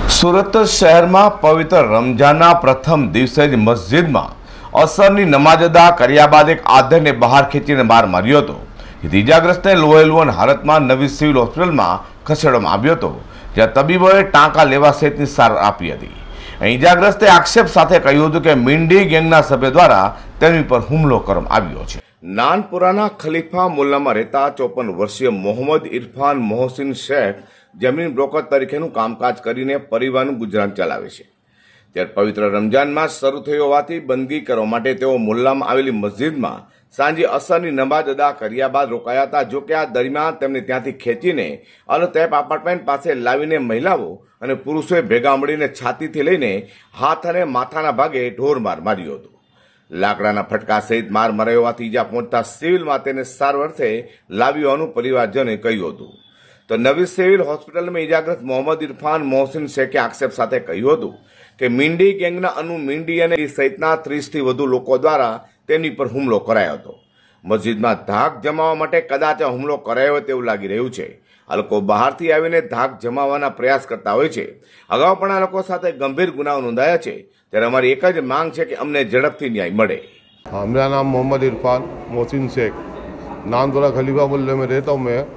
સુરત શહેરમાં પવિત્ર રમઝાનના પ્રથમ દિવસે જ મસ્જિદમાં અસરની નમાજ અદા કર્યા બાદ એક આધેડને બહાર ખેંચીને માર માર્યો હતો. ઇજાગ્રસ્તને લોહીલુહાણ હાલતમાં નવી સિવિલ હોસ્પિટલમાં ખસેડવામાં આવ્યો હતો, જ્યાં તબીબોએ ટાંકા લેવા સહિતની સારવાર આપી હતી. ઇજાગ્રસ્તે આક્ષેપ સાથે કહ્યું હતું કે મીંડી ગેંગના સભ્ય દ્વારા તેની પર હુમલો કરવામાં આવ્યો છે. નાનપુરાના ખલીફા મુલ્લામાં રહેતા 54 વર્ષીય મોહમ્મદ ઇરફાન મોહસિન શેખ જમીન બ્રોકર તરીકેનું કામકાજ કરીને પરિવારનું ગુજરાન ચલાવે છે. ત્યારે પવિત્ર રમઝાન માસ શરૂ થયો હોવાથી બંદગી કરવા માટે તેઓ મુલ્લામાં આવેલી મસ્જિદમાં સાંજે અસરની નમાજ અદા કર્યા બાદ રોકાયા હતા. જો કે આ દરમિયાન તેમને ત્યાંથી ખેંચીને અલતેપ એપાર્ટમેન્ટ પાસે લાવીને મહિલાઓ અને પુરુષોએ ભેગા મળીને છાતીથી લઈને હાથ અને માથાના ભાગે ઢોરમાર માર્યો હતો. લાકડાના ફટકા સહિત માર મરાયો હોવાથી ઈજા પહોંચતા સિવિલમાં તેને સારવાર અર્થે લાવી હોવાનું પરિવારજનોએ કહ્યું હતું. તો નવી સિવિલ હોસ્પિટલમાં ઇજાગ્રસ્ત મોહમ્મદ ઇરફાન મોહસિન શેખે આક્ષેપ સાથે કહ્યું હતું કે મીંડી ગેંગના અનુ મીંડી અને સહિતના 30થી વધુ લોકો દ્વારા તેની પર હુમલો કરાયો હતો. મસ્જિદમાં ધાક જમાવવા માટે કદાચ હુમલો કરાયો હોય તેવું લાગી રહ્યું છે. આ લોકો બહારથી આવીને ધાક જમાવવાના પ્રયાસ કરતા હોય છે. અગાઉ પણ આ લોકો સાથે ગંભીર ગુનાઓ નોંધાયા છે. ત્યારે અમારી એક જ માંગ છે કે અમને ઝડપથી ન્યાય મળે. मेरा नाम मोहम्मद इरफान मोहसिन शेख, नानपुरा खलीफा मोहल्ले में रहता हूँ मैं.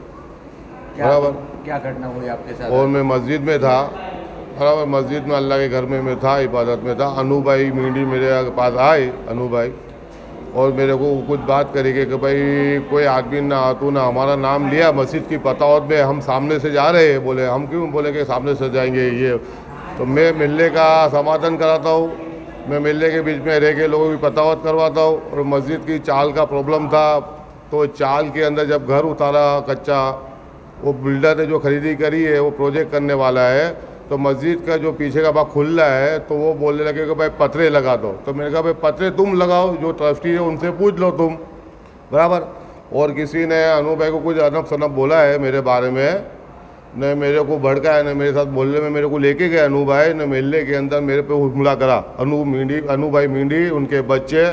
बराबर क्या घटना हुई आपके साथ? और मैं मस्जिद में था. बराबर मस्जिद में अल्लाह के घर में मैं था, इबादत में था. अनु भाई मींडी मेरे पास आए, अनु भाई, और मेरे को कुछ बात करी कि भाई कोई आदमी ना तूने हमारा नाम लिया मस्जिद की पतावत में, हम सामने से जा रहे हैं. बोले हम क्यों? बोले कि सामने से जाएंगे ये. तो मैं मिलने का समाधान कराता हूँ, मैं मिलने के बीच में रह के लोगों की पतावत करवाता हूँ. और मस्जिद की चाल का प्रॉब्लम था, तो चाल के अंदर जब घर उतारा कच्चा, वो बिल्डर ने जो खरीदी करी है वो प्रोजेक्ट करने वाला है, तो मस्जिद का जो पीछे का भाग खुल रहा है, तो वो बोलने लगे कि भाई पतरे लगा दो. तो मैंने कहा भाई पतरे तुम लगाओ, जो ट्रस्टी है उनसे पूछ लो तुम. बराबर. और किसी ने अनु भाई को कुछ अनब सनब बोला है मेरे बारे में, न मेरे को भड़काया, न मेरे साथ बोलने में मेरे को लेके गए अनु भाई, न मिलने के अंदर मेरे पे हमला करा. अनु भाई मींडी, उनके बच्चे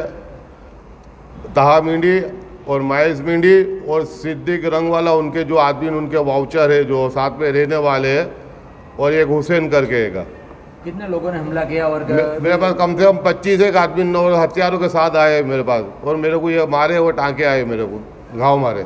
तहा मींडी और माइस मींडी और सिद्दीक रंग वाला, उनके जो आदमी उनके वाउचर है जो साथ में रहने वाले हैं, और एक हुसैन करके एक. कितने लोगों ने हमला किया? और मेरे पास कम से कम 25 एक आदमी और हथियारों के साथ आए मेरे पास, और मेरे को ये मारे, वो टांके आए, मेरे को घाव मारे.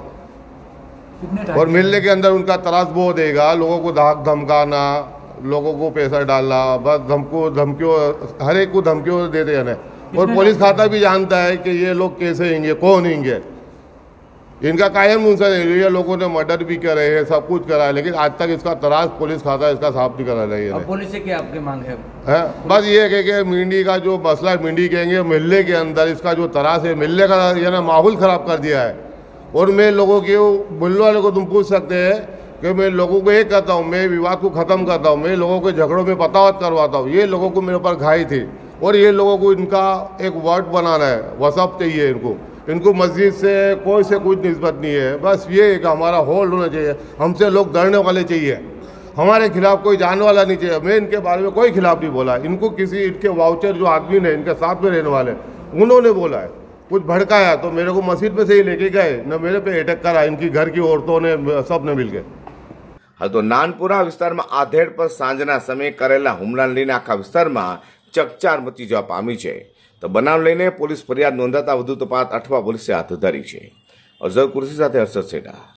और मिलने के अंदर उनका तरास बहुत देगा, लोगों को धाक धमकाना, लोगों को पैसा डालना, बस धमकियों हर एक को धमकियों देते हैं. और पुलिस खाता भी जानता है कि ये लोग कैसे होंगे, कौन होंगे. इनका कायम उनसे नहीं, ये लोगों ने मर्डर भी करे है, सब कुछ करा है, लेकिन आज तक इसका तराश पुलिस खाता इसका साफ नहीं करा रही है. पुलिस से क्या आपकी मांग है? बस ये है कि मींडी का जो मसला मींडी कहेंगे, मिलने के अंदर इसका जो तराश है, मिलने का ये ना माहौल ख़राब कर दिया है. और मैं लोगों के बोलने वाले को तुम पूछ सकते हैं कि मैं लोगों को एक कहता हूँ, मैं विवाद को ख़त्म करता हूँ, मैं लोगों के झगड़ों में पतावत करवाता हूँ. ये लोगों को मेरे ऊपर घाई थी, और ये लोगों को इनका एक वर्ड बनाना है, वसब चाहिए इनको मस्जिद से कुछ निस्बत नहीं है. बस ये है कि हमारा होल्ड होना चाहिए, हमसे लोग डरने वाले चाहिए, हमारे खिलाफ कोई जाने वाला नहीं चाहिए. मैं इनके बारे में कोई खिलाफ नहीं बोला, इनको किसी इनके वाउचर जो आदमी ने इनके साथ में रहने वाले उन्होंने बोला है, कुछ भड़काया, तो मेरे को मस्जिद में से ही लेके गए, न मेरे पे अटैक करा, इनकी घर की औरतों ने सब ने मिल गए. હાલ તો નાનપુરા વિસ્તારમાં આધેડ પર સાંજના સમયે કરેલા હુમલાને લઈને આખા વિસ્તારમાં ચકચાર મચી જવા પામી છે. તો બનાવ લઈને પોલીસ ફરિયાદ નોંધાતા વધુ તપાસ અઠવા પોલીસે હાથ ધરી છે. અઝર કુર્સી સાથે હર્ષદ સેઠા.